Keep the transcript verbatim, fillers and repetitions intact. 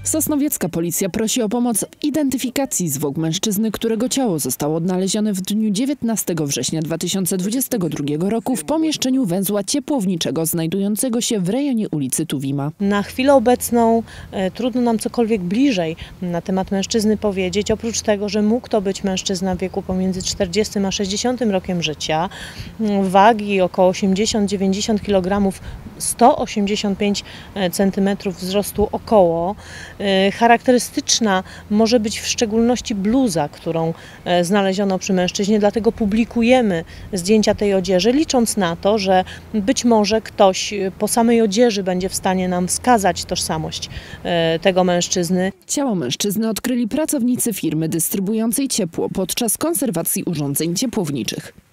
Sosnowiecka policja prosi o pomoc w identyfikacji zwłok mężczyzny, którego ciało zostało odnalezione w dniu dziewiętnastego września dwa tysiące dwudziestego drugiego roku w pomieszczeniu węzła ciepłowniczego znajdującego się w rejonie ulicy Tuwima. Na chwilę obecną e, trudno nam cokolwiek bliżej na temat mężczyzny powiedzieć, oprócz tego, że mógł to być mężczyzna w wieku pomiędzy czterdziestym a sześćdziesiątym rokiem życia, wagi około osiemdziesiąt do dziewięćdziesięciu kilogramów, sto osiemdziesiąt pięć centymetrów wzrostu około. Charakterystyczna może być w szczególności bluza, którą znaleziono przy mężczyźnie, dlatego publikujemy zdjęcia tej odzieży, licząc na to, że być może ktoś po samej odzieży będzie w stanie nam wskazać tożsamość tego mężczyzny. Ciało mężczyzny odkryli pracownicy firmy dystrybuującej ciepło podczas konserwacji urządzeń ciepłowniczych.